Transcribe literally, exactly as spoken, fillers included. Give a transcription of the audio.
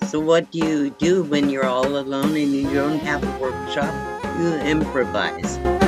So what do you do when you're all alone and you don't have a workshop? You improvise.